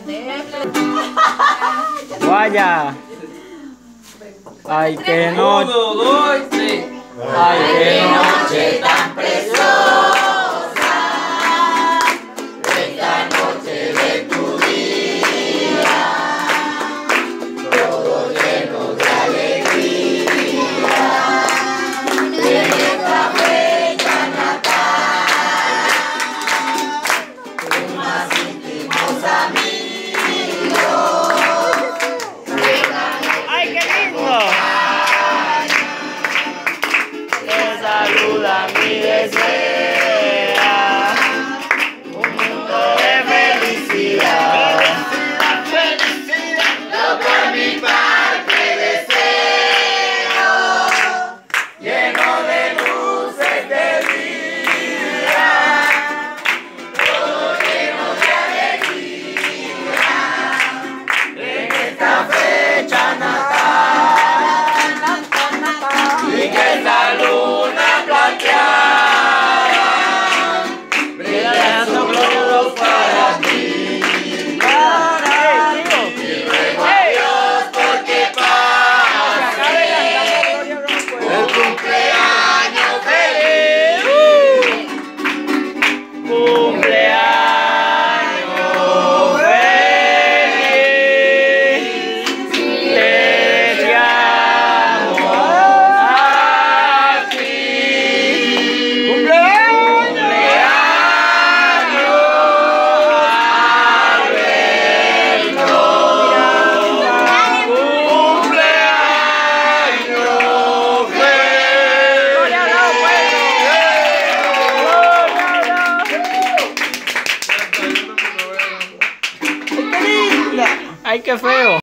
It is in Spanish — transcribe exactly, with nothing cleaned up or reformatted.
Guaya. Ay, que no. Uno, dos, tres. Ay, que noche tan preciosa, esta noche de tu día, todo lleno de alegría, en esta fecha natal, tus más íntimos amigos, ¡ay, qué lindo! Te saluda mi desea un mundo de felicidad. yo por mi parte deseo, lleno de luces de vida, todo lleno de alegría, en esta fecha natal, y que la luna plateada brilla Dejando gloria a los para ti. Y ruego a Dios porque pase un cumpleaños feliz. Cumpleaños feliz, te deseamos a ti. Cumpleaños, cumpleaños feliz. Ay, qué feo.